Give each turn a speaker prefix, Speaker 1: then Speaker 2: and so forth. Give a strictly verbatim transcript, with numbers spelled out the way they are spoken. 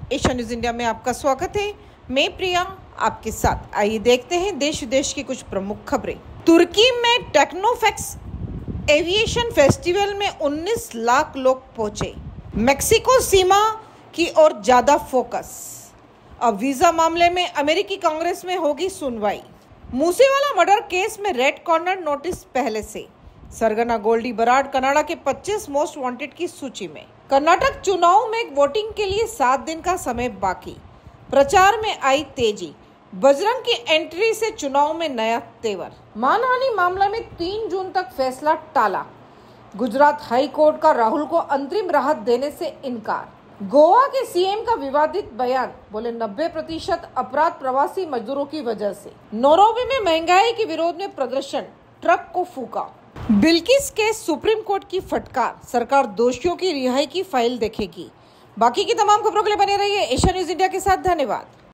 Speaker 1: Asia news India में आपका स्वागत है। मैं प्रिया आपके साथ। आइए देखते हैं देश विदेश की कुछ प्रमुख खबरें। तुर्की में टेक्नोफेक्स एविएशन फेस्टिवल में उन्नीस लाख लोग पहुंचे। मेक्सिको सीमा की ओर ज्यादा फोकस। अब वीजा मामले में अमेरिकी कांग्रेस में होगी सुनवाई। मूसेवाला मर्डर केस में रेड कॉर्नर नोटिस पहले से। सरगना गोल्डी बराड कनाडा के पच्चीस मोस्ट वांटेड की सूची में। कर्नाटक चुनाव में वोटिंग के लिए सात दिन का समय बाकी। प्रचार में आई तेजी। बजरंग की एंट्री से चुनाव में नया तेवर। मानहानि मामला में तीन जून तक फैसला टाला। गुजरात हाई कोर्ट का राहुल को अंतरिम राहत देने से इनकार। गोवा के सीएम का विवादित बयान, बोले नब्बे प्रतिशत अपराध प्रवासी मजदूरों की वजह से। नौरोबी में महंगाई के विरोध में प्रदर्शन, ट्रक को फूका। बिल्किस केस सुप्रीम कोर्ट की फटकार, सरकार दोषियों की रिहाई की फाइल देखेगी। बाकी की तमाम खबरों के लिए बने रहिए एशिया न्यूज इंडिया के साथ। धन्यवाद।